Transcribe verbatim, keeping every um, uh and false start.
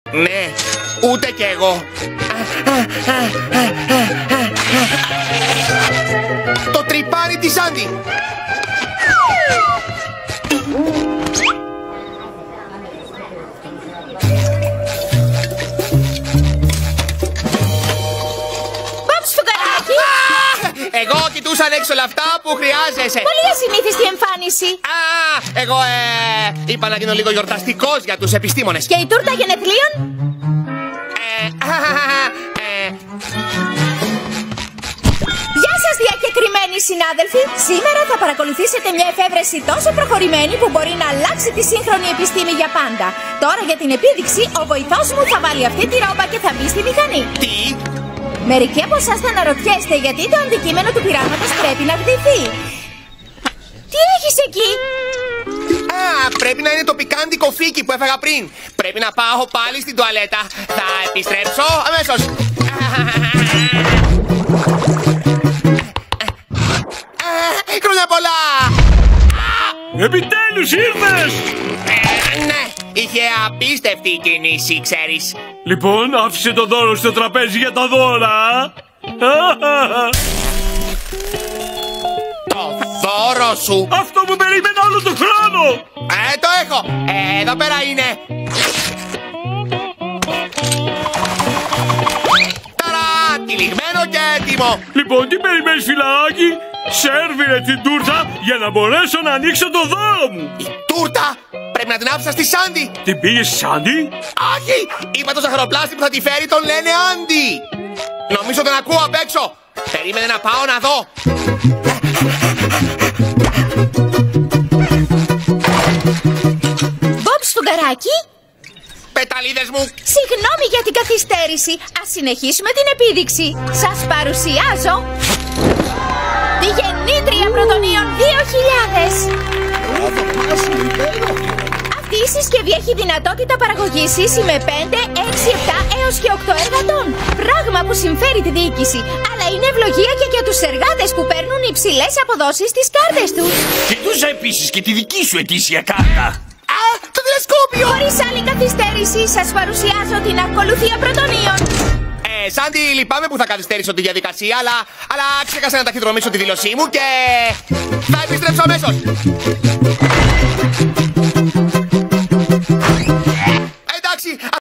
Ναι, ούτε κι εγώ. Το τρυπάνι της Άντι. Εγώ κοιτούσα να έξω όλα αυτά που χρειάζεσαι. Πολύ ασυνήθιστη εμφάνιση. Α, εγώ ε, είπα να γίνω λίγο γιορταστικός για τους επιστήμονες. Και η τούρτα γενεθλίων? Ε, ε, Γεια σας διακεκριμένοι συνάδελφοι. Σήμερα θα παρακολουθήσετε μια εφεύρεση τόσο προχωρημένη που μπορεί να αλλάξει τη σύγχρονη επιστήμη για πάντα. Τώρα για την επίδειξη ο βοηθός μου θα βάλει αυτή τη ρόμπα και θα μπει στη μηχανή. Τι? Μερικοί από εσάς θα αναρωτιέστε γιατί το αντικείμενο του πειράματος πρέπει να γδυθεί. Τι έχεις εκεί? Α, πρέπει να είναι το πικάντικο φίκι που έφαγα πριν. Πρέπει να πάω πάλι στην τουαλέτα. Θα επιστρέψω αμέσως. Χρόνια πολλά! Επιτέλους ήρθες! Ε, ναι, είχε απίστευτη κίνηση, ξέρεις. Λοιπόν, άφησε το δώρο στο τραπέζι για τα δώρα. Το δώρο σου. Αυτό που περίμενα όλο τον χρόνο. Ε, το έχω. Ε, εδώ πέρα είναι. Ταρά, τυλιγμένο και έτοιμο. Λοιπόν, τι περιμένεις φιλαράκι? Σέρβιρε την τούρτα για να μπορέσω να ανοίξω το δώρο μου. Η τούρτα πρέπει να την άφησα στη Σάντι. Την πήγες στη Σάντι? Όχι, είπα το ζαχαροπλάστη που θα τη φέρει τον λένε Άντι. Νομίζω τον ακούω απ' έξω. Περίμενε να πάω να δω. Μπομπ Σφουγγαράκη. Πεταλίδες μου. Συγγνώμη για την καθυστέρηση. Ας συνεχίσουμε την επίδειξη. Σας παρουσιάζω τη γεννήτρια πρωτονίων δύο χιλιάδες. Αυτή η συσκευή έχει δυνατότητα παραγωγής ίση με πέντε, έξι, επτά έως και οκτώ εργατών. Πράγμα που συμφέρει τη διοίκηση. Αλλά είναι ευλογία και για τους εργάτες που παίρνουν υψηλές αποδόσεις στις κάρτες τους. Κοιτούσα επίσης και τη δική σου ετήσια κάρτα. Α, το τηλεσκόπιο. Χωρίς άλλη καθυστέρηση σας παρουσιάζω την ακολουθία πρωτονίων. Ε, Σάντι, λυπάμαι που θα καθυστέρησω τη διαδικασία, αλλά, αλλά ξέχασα να ταχυδρομήσω τη δήλωσή μου και θα επιστρέψω αμέσως. Εντάξει.